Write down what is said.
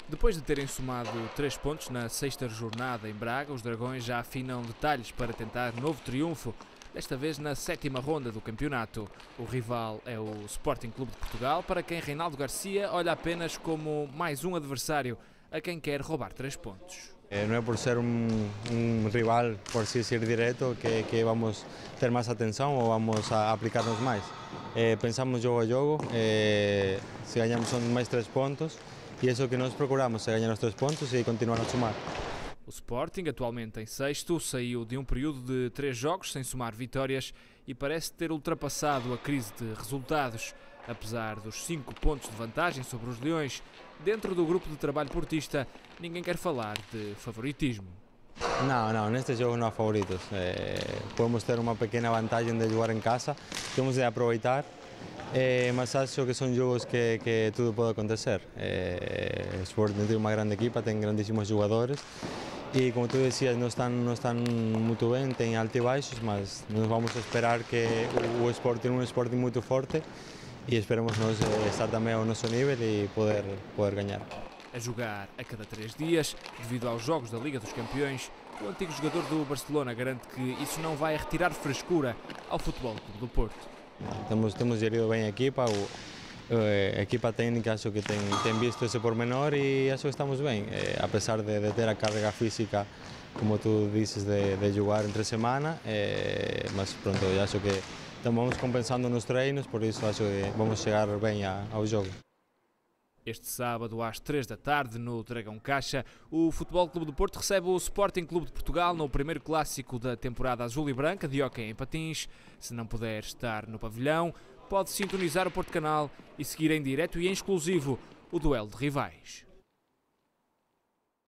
Depois de terem somado 3 pontos na sexta jornada em Braga, os Dragões já afinam detalhes para tentar novo triunfo, desta vez na sétima ronda do campeonato. O rival é o Sporting Clube de Portugal, para quem Reinaldo Garcia olha apenas como mais um adversário a quem quer roubar 3 pontos. No es por ser un rival, por así decir, directo, que vamos a tener más atención o vamos a aplicarnos más. Pensamos jogo a jogo, si ganamos son más 3 pontos e isso que nós procuramos é ganhar os 3 pontos e continuar a somar. O Sporting, atualmente em sexto, saiu de um período de 3 jogos sem somar vitórias e parece ter ultrapassado a crise de resultados. Apesar dos 5 pontos de vantagem sobre os Leões, dentro do grupo de trabalho portista, ninguém quer falar de favoritismo. Não, neste jogo não há favoritos. Podemos ter uma pequena vantagem de jogar em casa, temos de aproveitar, mas acho que são jogos que tudo pode acontecer. O Sporting tem uma grande equipa, tem grandíssimos jogadores e, como tu dizias, não estão muito bem, tem altos e baixos, mas nós vamos esperar que o Sporting é um Sporting muito forte e esperamos nós estar também ao nosso nível e poder ganhar. A jogar a cada 3 dias, devido aos jogos da Liga dos Campeões, o antigo jogador do Barcelona garante que isso não vai retirar frescura ao Futebol Clube do Porto. Temos gerido bem a equipa, a equipa técnica acho que tem visto esse pormenor e acho que estamos bem, apesar de ter a carga física, como tu dizes, de jogar entre semana, mas pronto, acho que estamos compensando nos treinos, por isso acho que vamos chegar bem ao jogo. Este sábado, às 3 da tarde, no Dragão Caixa, o Futebol Clube do Porto recebe o Sporting Clube de Portugal no primeiro clássico da temporada azul e branca de hóquei em patins. Se não puder estar no pavilhão, pode sintonizar o Porto Canal e seguir em direto e em exclusivo o duelo de rivais.